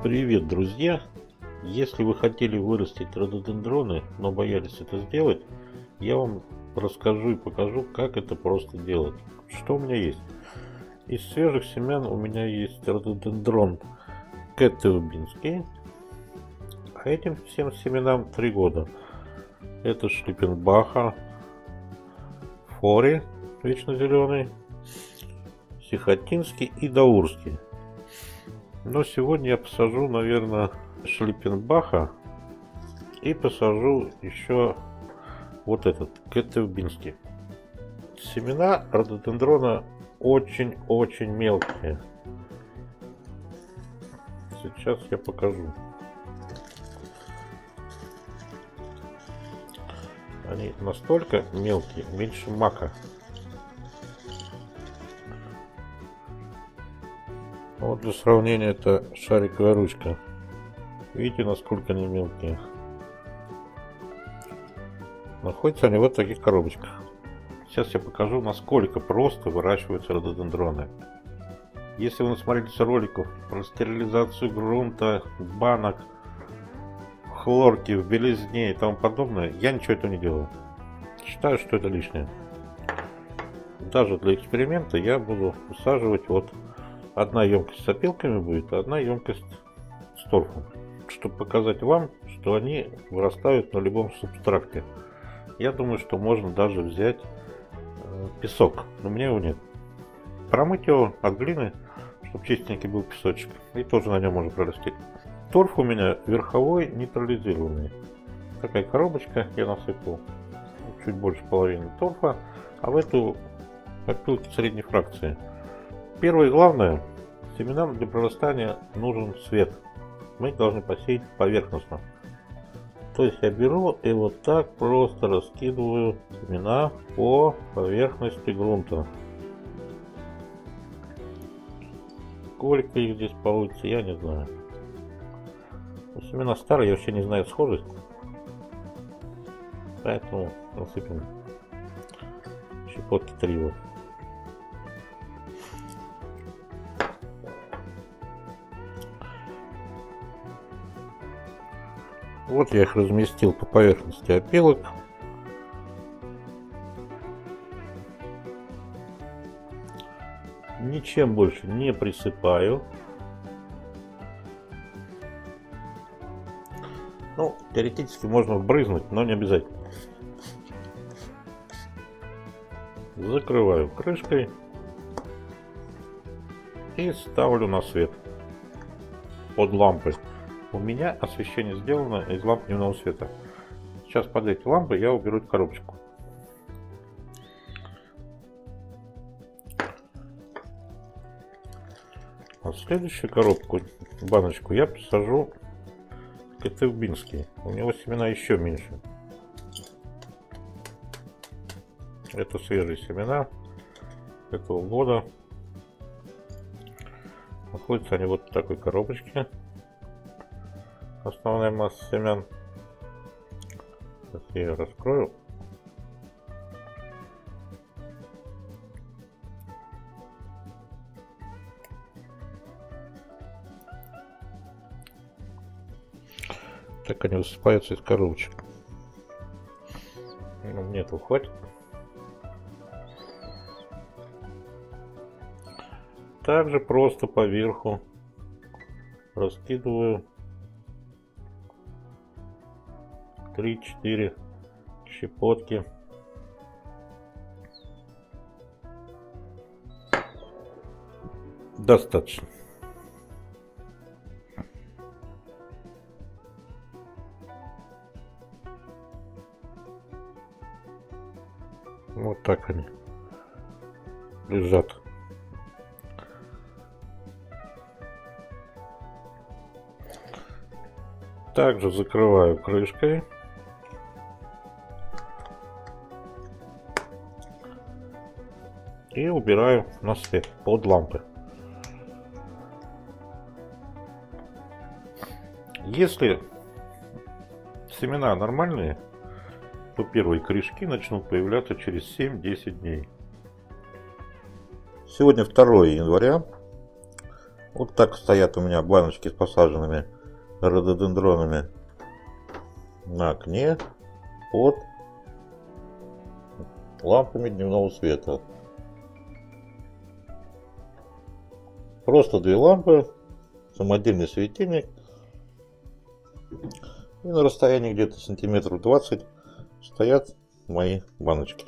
Привет, друзья! Если вы хотели вырастить рододендроны, но боялись это сделать, я вам расскажу и покажу, как это просто делать. Что у меня есть? Из свежих семян у меня есть рододендрон кэтеубинский, а этим всем семенам 3 года. Это шлиппенбаха, фори, вечно зеленый, сихотинский и даурский. Но сегодня я посажу, наверное, шлиппенбаха и посажу еще вот этот кэтеубинский. Семена рододендрона очень-очень мелкие. Сейчас я покажу. Они настолько мелкие, меньше мака. Вот для сравнения это шариковая ручка. Видите, насколько они мелкие. Находятся они вот в таких коробочках. Сейчас я покажу, насколько просто выращиваются рододендроны. Если вы насмотрелись роликов про стерилизацию грунта, банок, хлорки в белизне и тому подобное, я ничего этого не делаю. Считаю, что это лишнее. Даже для эксперимента я буду высаживать вот одна емкость с опилками будет, а одна емкость с торфом, чтобы показать вам, что они вырастают на любом субстракте. Я думаю, что можно даже взять песок, но у меня его нет. Промыть его от глины, чтобы чистенький был песочек, и тоже на нем можно прорастить. Торф у меня верховой нейтрализированный. Такая коробочка, я насыпал чуть больше половины торфа, а в эту опилки средней фракции. Первое и главное, семенам для прорастания нужен свет. Мы их должны посеять поверхностно. То есть я беру и вот так просто раскидываю семена по поверхности грунта. Сколько их здесь получится, я не знаю. Семена старые, я вообще не знаю схожесть. Поэтому насыпем щепотки 3 вот. Вот я их разместил по поверхности опилок. Ничем больше не присыпаю. Ну, теоретически можно вбрызнуть, но не обязательно. Закрываю крышкой и ставлю на свет под лампой. У меня освещение сделано из ламп дневного света. Сейчас под эти лампы я уберу коробочку. А в следующую коробку, баночку, я посажу кэтеубинский. У него семена еще меньше. Это свежие семена этого года. Находятся они вот в такой коробочке. Основная масса семян. Сейчас я ее раскрою. Так они высыпаются из коробочек. Ну, мне этого хватит. Также просто по верху раскидываю 3-4 щепотки. Достаточно. Вот так они лежат. Также закрываю крышкой. И убираю на свет под лампы. Если семена нормальные, то первые корешки начнут появляться через 7-10 дней. Сегодня 2 января. Вот так стоят у меня баночки с посаженными рододендронами на окне под лампами дневного света. Просто две лампы, самодельный светильник, и на расстоянии где-то сантиметров 20 стоят мои баночки.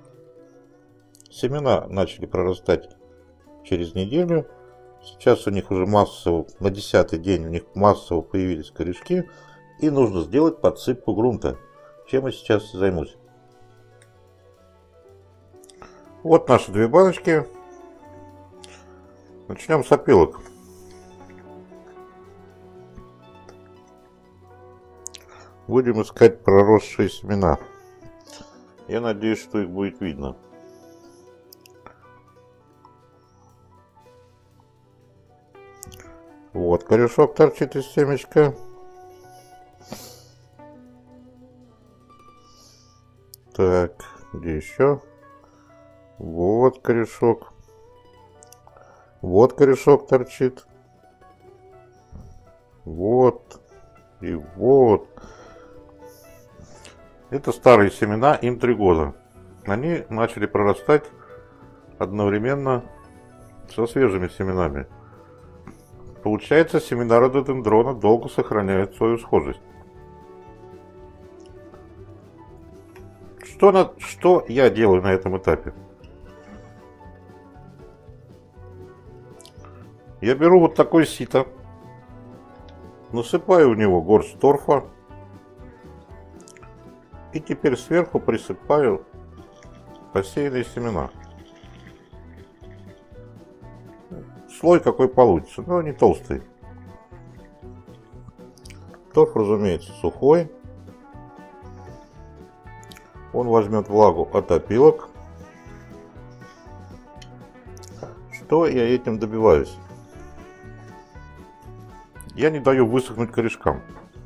Семена начали прорастать через неделю. Сейчас у них уже массово, на 10-й день у них массово появились корешки, и нужно сделать подсыпку грунта, чем я сейчас займусь. Вот наши две баночки. Начнем с опилок. Будем искать проросшие семена. Я надеюсь, что их будет видно. Вот корешок торчит из семечка. Так, где еще? Вот корешок. Вот корешок торчит. Вот. И вот. Это старые семена, им 3 года. Они начали прорастать одновременно со свежими семенами. Получается, семена рододендрона долго сохраняют свою схожесть. Что я делаю на этом этапе? Я беру вот такой сито, насыпаю в него горсть торфа и теперь сверху присыпаю посеянные семена. Слой какой получится, но не толстый. Торф, разумеется, сухой. Он возьмет влагу от опилок. Что я этим добиваюсь? Я не даю высохнуть корешкам.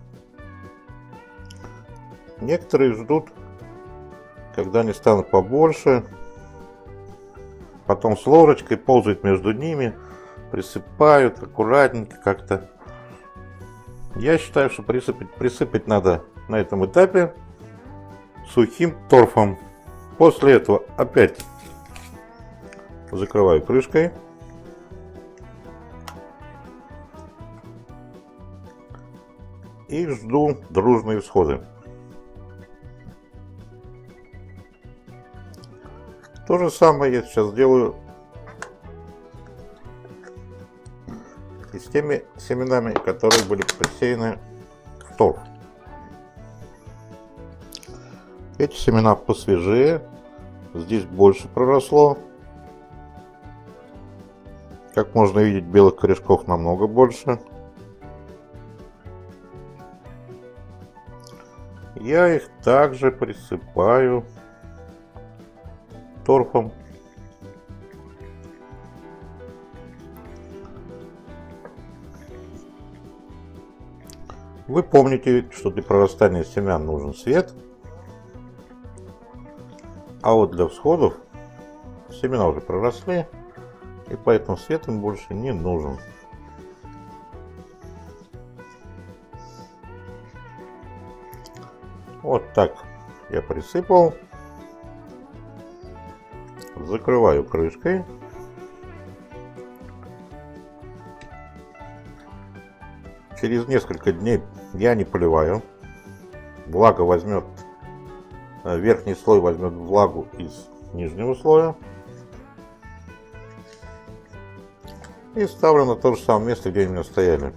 Некоторые ждут, когда они станут побольше, потом с ложечкой ползают между ними, присыпают аккуратненько как-то. Я считаю, что присыпать надо на этом этапе сухим торфом. После этого опять закрываю крышкой. И жду дружные всходы. То же самое я сейчас делаю и с теми семенами, которые были посеяны в торф. Эти семена посвежее, здесь больше проросло. Как можно видеть, белых корешков намного больше. Я их также присыпаю торфом. Вы помните, что для прорастания семян нужен свет, а вот для всходов семена уже проросли, и поэтому свет им больше не нужен. Вот так я присыпал. Закрываю крышкой. Через несколько дней я не поливаю. Влага возьмет, верхний слой возьмет влагу из нижнего слоя. И ставлю на то же самое место, где они у меня стояли.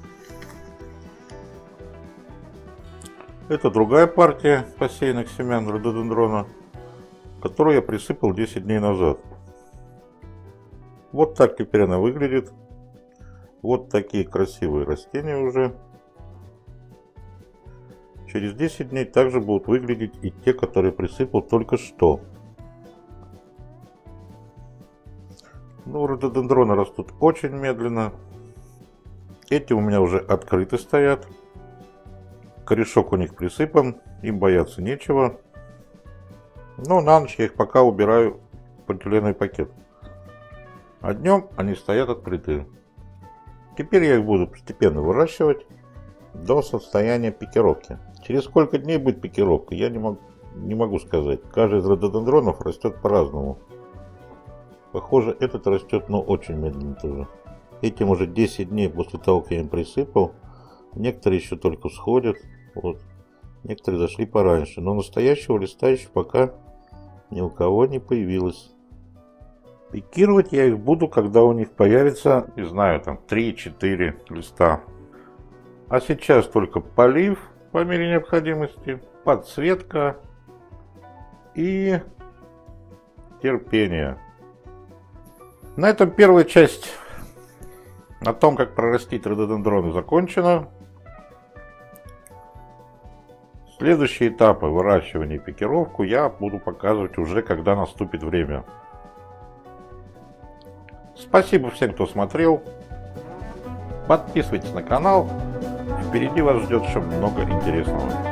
Это другая партия посеянных семян рододендрона, которую я присыпал 10 дней назад. Вот так теперь она выглядит. Вот такие красивые растения уже. Через 10 дней также будут выглядеть и те, которые присыпал только что. Ну, рододендроны растут очень медленно. Эти у меня уже открыты стоят. Корешок у них присыпан, им бояться нечего. Но на ночь я их пока убираю в полиэтиленовый пакет. А днем они стоят открытые. Теперь я их буду постепенно выращивать до состояния пикировки. Через сколько дней будет пикировка, я не могу сказать. Каждый из рододендронов растет по-разному. Похоже, этот растет, но очень медленно тоже. Этим уже 10 дней после того, как я им присыпал. Некоторые еще только всходят. Вот. Некоторые зашли пораньше. Но настоящего листа еще пока ни у кого не появилось. Пикировать я их буду, когда у них появится, не знаю, там 3-4 листа. А сейчас только полив по мере необходимости, подсветка и терпение. На этом первая часть о том, как прорастить рододендроны, закончена. Следующие этапы выращивания и пикировку я буду показывать уже, когда наступит время. Спасибо всем, кто смотрел. Подписывайтесь на канал. Впереди вас ждет еще много интересного.